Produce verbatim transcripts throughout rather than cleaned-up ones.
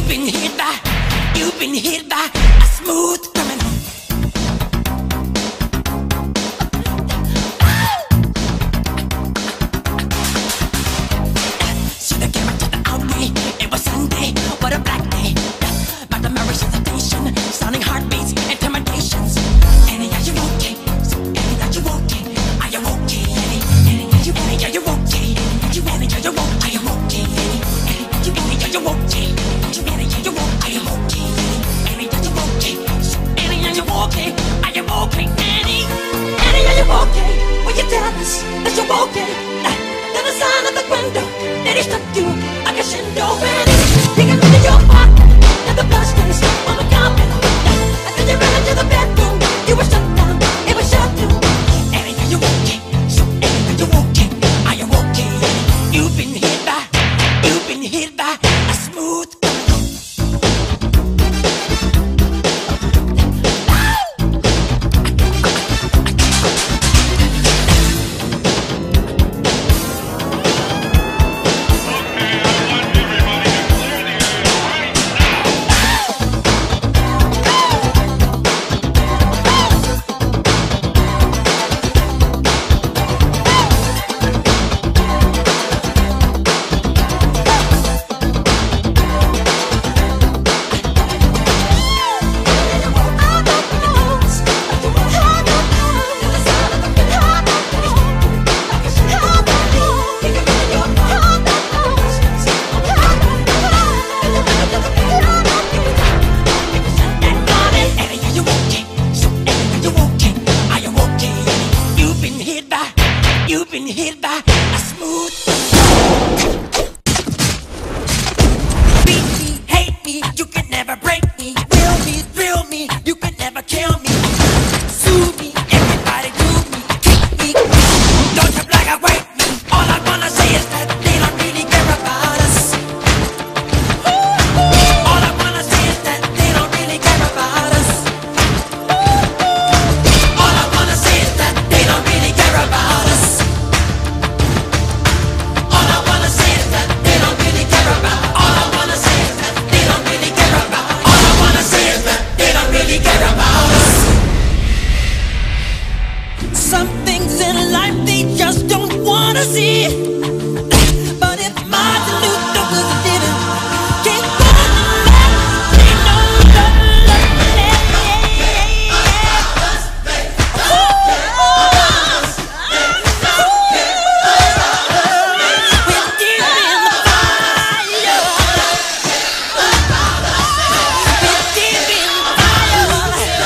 been hit by, you've been hit by a smooth criminal. See the camera to the outway. It was Sunday, what a black day. But the marriage hesitation, sounding heartbeats, intimidations. Annie, are you okay? So, Annie, are you okay? Are you okay, Annie? Annie, are you, Annie, are you okay? Are you, Annie, are you okay? Are you okay, Annie? Annie, are you, Annie, are you okay? Are you, Annie, are you okay? Are you okay, Annie? Annie, are you okay? So, Annie, are you okay? Are you okay, Annie? Annie, are you okay? Will you tell us that you're okay? Then the sign of the window that he stuck you like a shindo. Annie, take it into your heart. And the blood stains on the carpet. And then you ran into the bedroom. You were shut down, it was shut down. Annie, are you okay? So, Annie, are you okay? Are you okay, Annie? You've been hit by, you've been hit by a smooth criminal. You've been hit by a smooth. Beat me, hate me, you can never break me. Will me, thrill me, you can never kill me. Sue me, everybody do me, kick me. Don't you black and white me. All I wanna say is that they don't really care about us. All I wanna say is that they don't really care about us. All I wanna say is that they don't really care about us. Some things in life they just don't wanna see. But if Martin Luther was living, can't go back, they know the love. We're deep in the fire. We're deep in the fire.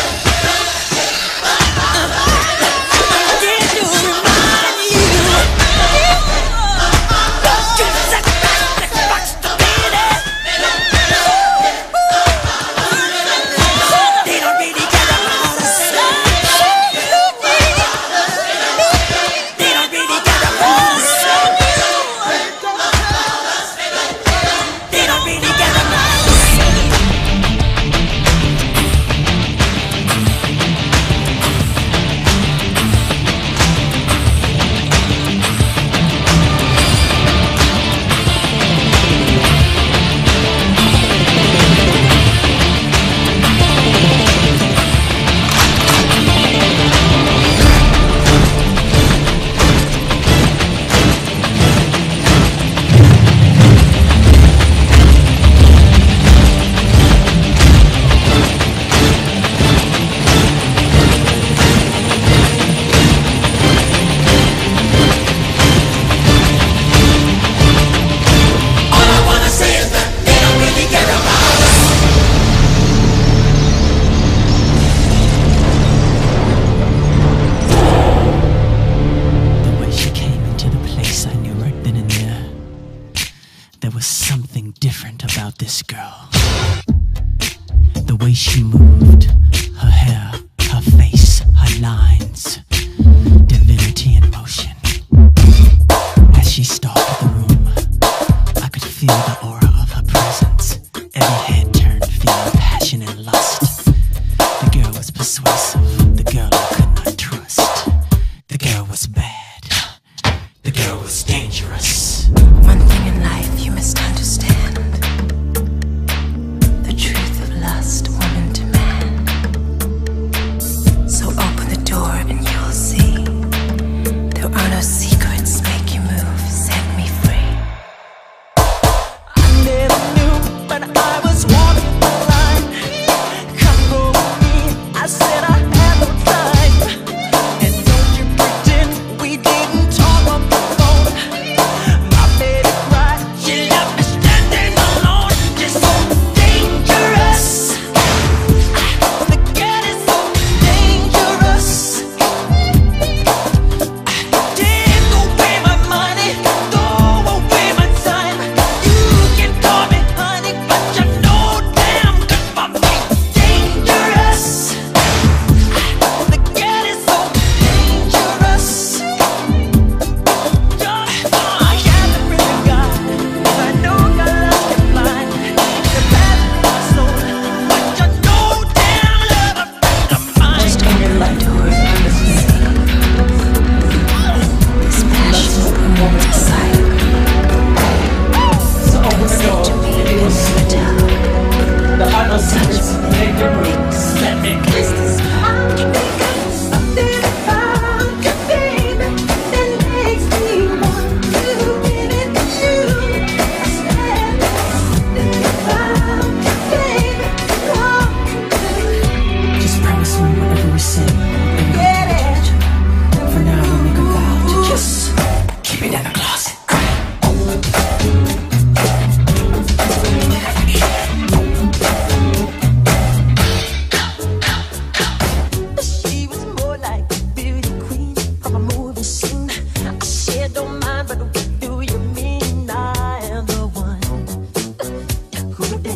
There was something different about this girl. The way she moved, her hair, her face, her lines, divinity in motion. As she stalked the room, I could feel the aura of her presence. Every head turned, feeling passion and lust. The girl was persuasive, the girl I could not trust. The girl was bad, the girl was dangerous. One thing in life you must understand.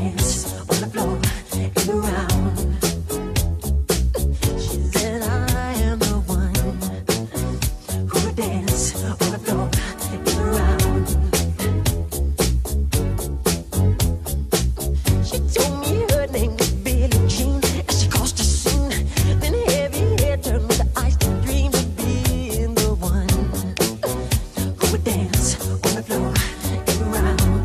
dance on the floor and around. She said I am the one who would dance on the floor and around. She told me her name was Billie Jean as she crossed the scene. Then heavy hair turned with the eyes to dream of being the one who would dance on the floor and around.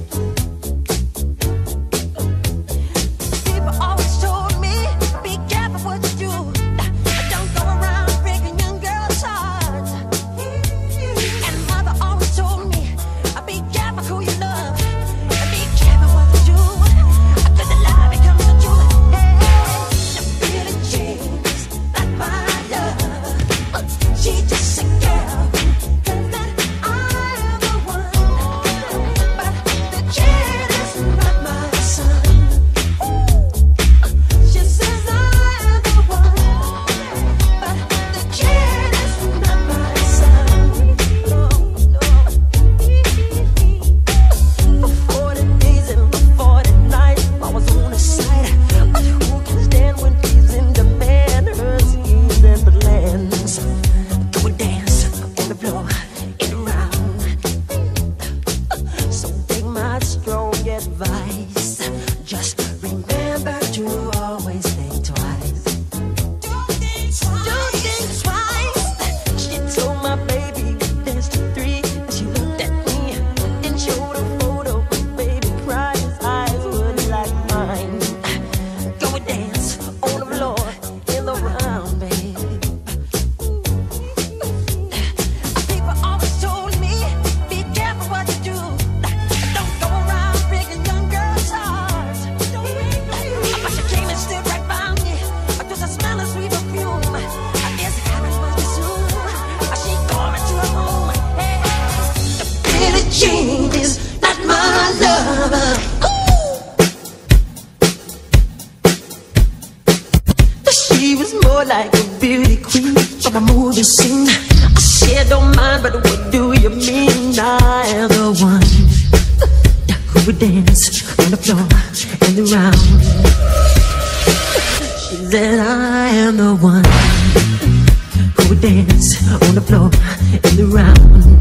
People always told me, be careful what you do. Don't go around breaking young girls' hearts. And mother always told me, be careful who you love. Be careful what you do. Cause the lie becomes the truth. Hey, the Billie Jean is not my love. She just a girl. And that I am the one. But the kid is not my son. She says I am the one. But the kid is not my son. No, no. For forty days and for forty nights I was on the side. But who can stand when she's in demand? Her schemes and plans. Go and dance on the floor and around. So take my strong advice. Just remember to always think twice. Don't think twice. She told my baby dance to three. And she looked at me and showed a photo. Baby cried, his eyes were like mine. Go and dance on the floor and around, baby. People always told me, be careful what you do. Don't go around breaking young girls' hearts. But she came and stood right by me. Just the smell of sweet perfume. I guess it happened much too soon. She called me to her room. Hey, the Billie Jean is not my lover. She was more like a beauty queen from a movie scene. I said, don't mind, but what do you mean? I am the one who would dance on the floor and around. She said, I am the one who would dance on the floor and around.